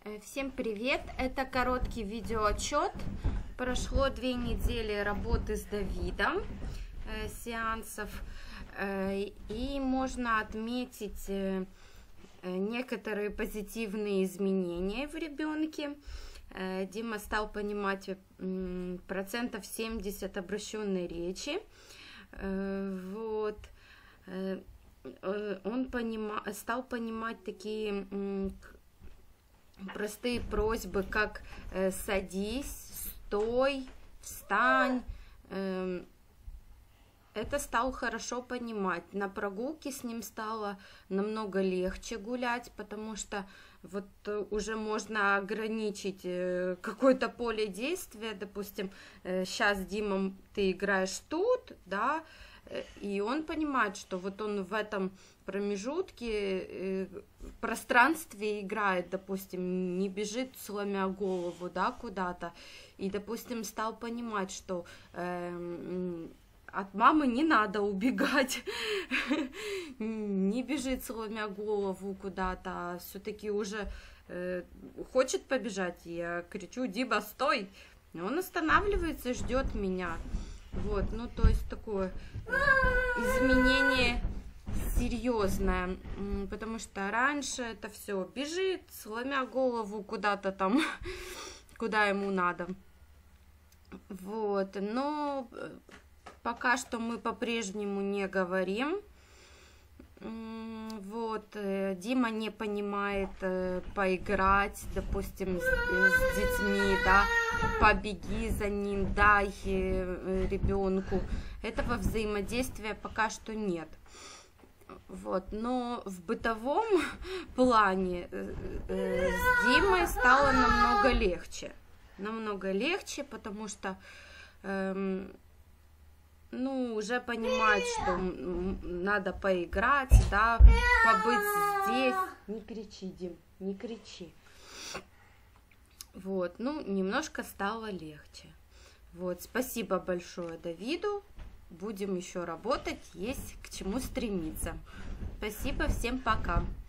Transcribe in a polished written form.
Всем привет! Это короткий видеоотчет. Прошло 2 недели работы с Давидом, сеансов, и можно отметить некоторые позитивные изменения в ребенке. Дима стал понимать 70% обращенной речи. Вот. Он стал понимать такие простые просьбы, как садись, стой, встань. Это стал хорошо понимать. На прогулке с ним стало намного легче гулять, потому что вот уже можно ограничить какое-то поле действия. Допустим, сейчас, Дима, ты играешь тут, да, и он понимает, что вот он в этом промежутке пространстве играет, допустим, не бежит, сломя голову, да, куда-то, и, допустим, стал понимать, что от мамы не надо убегать, не бежит, сломя голову куда-то, а все-таки уже хочет побежать. Я кричу: Дима, стой! Он останавливается и ждет меня. Вот, ну, то есть такое изменение серьезное, потому что раньше это все бежит, сломя голову куда-то там, куда ему надо. Вот, но пока что мы по-прежнему не говорим. Вот, Дима не понимает поиграть, допустим, с детьми, да, побеги за ним, дай ребенку. Этого взаимодействия пока что нет. Вот, но в бытовом плане с Димой стало намного легче, потому что ну, уже понимать, что надо поиграть, да, побыть здесь. Не кричи, Дим, не кричи. Вот, ну, немножко стало легче. Вот, спасибо большое Давиду. Будем еще работать, есть к чему стремиться. Спасибо, всем пока.